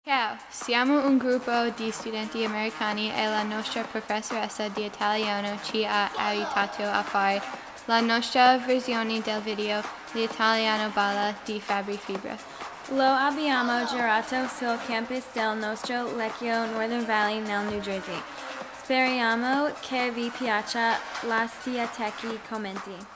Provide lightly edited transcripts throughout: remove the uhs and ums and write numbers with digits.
Ciao, siamo un gruppo di studenti americani e la nostra professoressa di italiano ci ha aiutato a fare la nostra versione del video L'italiano Balla di Fabri Fibra. Lo abbiamo girato sul campus del nostro liceo Northern Valley nel New Jersey. Speriamo che vi piaccia, lasciate commenti.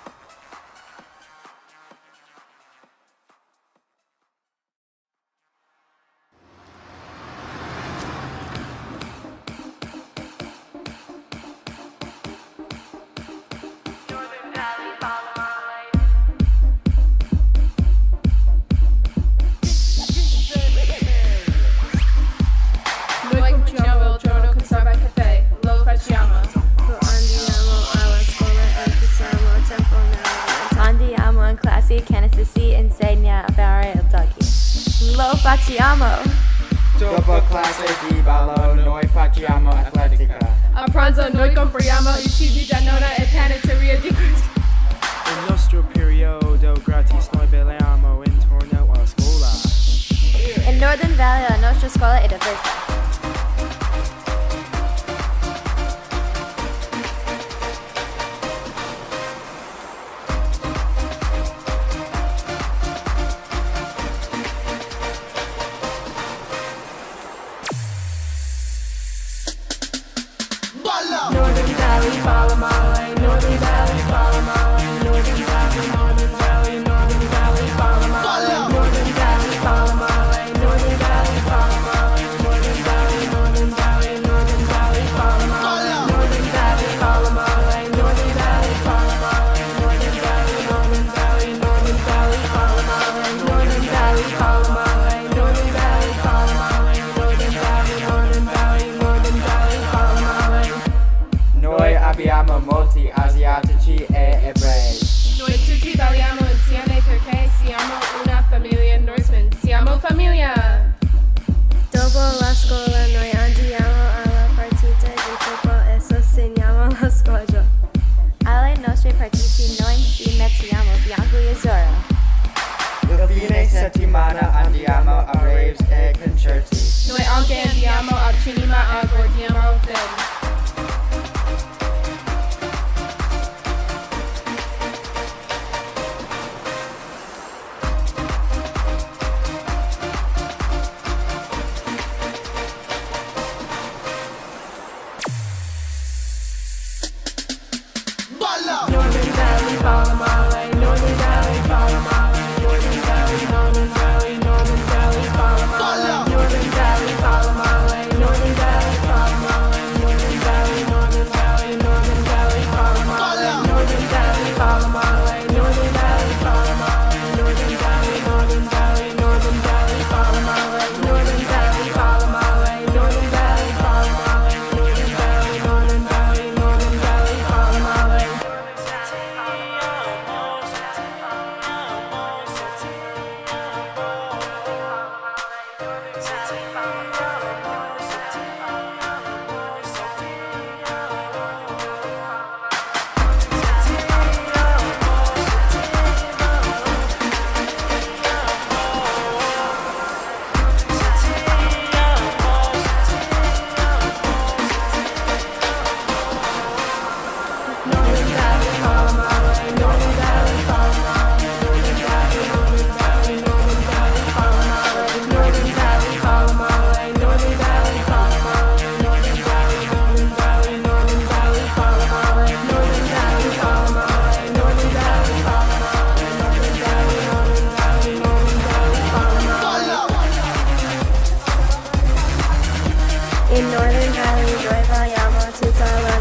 Noi cominciamo il giorno con Starbucks Caffè, lo facciamo. Andiamo alla scuola e facciamo tempo nella andiamo in classe che si insegna a fare il doggy. Lo facciamo! Dopo classe di ballo noi facciamo atletica. A pranzo noi compriamo i cibi da nonna e panetteria di Cristo. Il nostro periodo gratis noi balliamo intorno alla scuola. In Northern Valley la nostra scuola è diversa. Northern Valley, Balla male. Northern Valley, Balla male. Northern Valley, Northern Valley, Northern Valley, Balla male. Northern Valley, Balla male. Northern Valley, Balla male. Northern Valley, Northern Valley, Northern Valley, Balla male. Northern Valley, Balla male. Northern Valley, Balla male. Northern Valley, Northern Valley, Northern Valley, Balla male. Northern Valley, Balla male. Northern Valley, Balla male. Northern Valley, Northern Valley, Northern Valley, Balla male. Noi abbiamo molti asiatici e ebrei. Noi tutti balliamo insieme perché siamo una famiglia Norseman. Siamo famiglia! Dopo la scuola noi andiamo alla partita di football e sosteniamo la squadra. Alle nostre partite noi ci mettiamo bianco e azzurro. Il fine settimana andiamo a raves e concerti. Noi anche andiamo al cinema e guardiamo film. Northern Valley, Balla male. Northern Valley, Balla male. Northern Valley, Northern Valley, Northern Valley, Balla male. Northern Valley, Balla male. Northern Valley, Balla male. Northern Valley, Northern Valley, Northern Valley, Balla male. Northern Valley, Balla male. Northern Valley, Balla male. Northern Valley, Northern Valley, Northern Valley, Balla male. Northern Valley, Balla male. Northern Valley, Balla male. Northern Valley, Northern Valley, Northern Valley, Balla male. Northern Valley, Balla male. Northern Valley, Balla male. Northern Valley, Northern Valley, Northern Valley, Balla male. Northern Valley, Balla male. Northern Valley, Balla male. Northern Valley, Northern Valley, Northern Valley, Balla male. Northern Valley, Balla male. Northern Valley, Balla male. Northern Valley, Northern Valley, Northern Valley, Balla male. In Northern Valley noi balliamo tutta la